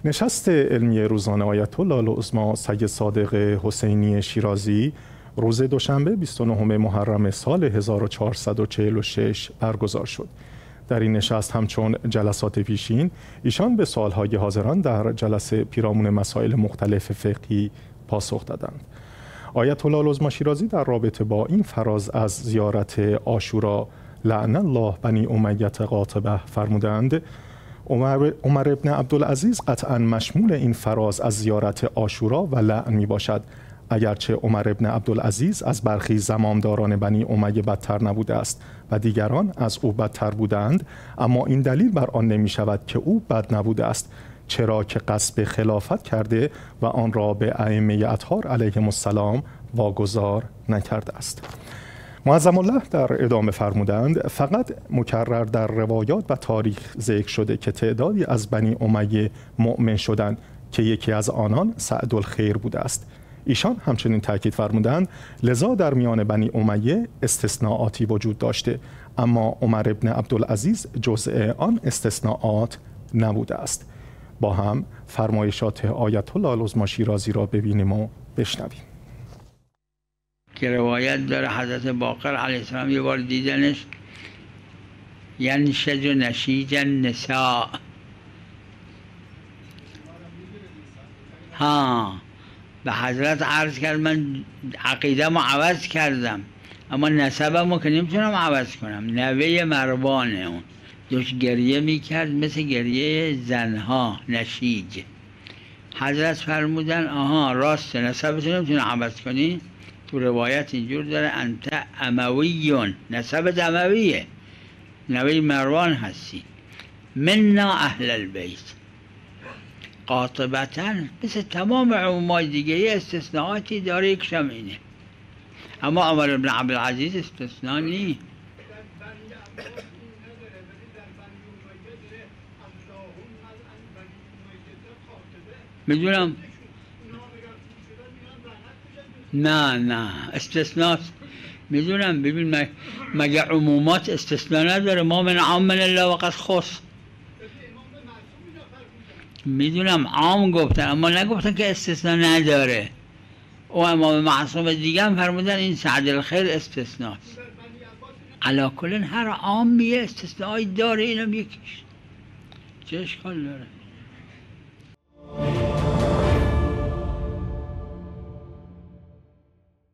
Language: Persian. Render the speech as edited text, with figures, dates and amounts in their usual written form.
نشست علمی روزانه آیت الله العظما سید صادق حسینی شیرازی روز دوشنبه 29 محرم سال 1446 برگزار شد. در این نشست همچون جلسات پیشین ایشان به سوالهای حاضران در جلسه پیرامون مسائل مختلف فقهی پاسخ دادند. آیت الله العظما شیرازی در رابطه با این فراز از زیارت عاشورا لعن الله بنی امیة قاطبه فرمودند عمر ابن عبدالعزیز قطعا مشمول این فراز از زیارت عاشورا و لعن می باشد، اگرچه عمر ابن عبدالعزیز از برخی زمامداران بنی امیه بدتر نبوده است و دیگران از او بدتر بودند، اما این دلیل بر آن نمی شود که او بد نبوده است، چرا که قصد خلافت کرده و آن را به ائمه اطهار علیهم السلام واگذار نکرده است. معظم الله در ادامه فرمودند فقط مکرر در روایات و تاریخ ذکر شده که تعدادی از بنی امیه مؤمن شدند که یکی از آنان سعدالخیر بوده است. ایشان همچنین تاکید فرمودند لذا در میان بنی امیه استثناءاتی وجود داشته، اما عمر ابن عبدالعزیز جزء آن استثناءات نبوده است. با هم فرمایشات آیت الله العظما شیرازی را ببینیم و بشنویم. که روایت داره حضرت باقر علیه السلام یه بار دیدنش ینشج نشیج النساء. به حضرت عرض کرد من عقیده‌مو عوض کردم، اما نسبمو که نمیتونم عوض کنم. نوه مروانه اون داشت گریه میکرد مثل گریه زنها، نشیج. حضرت فرمودن راسته، نسبتو نمیتونی عوض کنی. تو روایت اینجور داره انت امویون، نسبت امویه، نوه مروان هستی. منا اهل البیت قاطبتا، مثل تمام عمومای دیگه یه استثناءاتی داره، یکشم اینه. اما عمر بن عبدالعزیز استثناء نی. میدونم نه استثناء میدونم. ببین مگه عمومات استثناء نداره؟ ما من عام من الله وقد خص. میدونم عام گفتن اما نگفتن که استثناء نداره. او امام معصوم دیگه هم فرمودن این سعدالخیر استثناء. علا کلن هر عامیه استثناءی داره، اینم یکیش. چه اشکال داره؟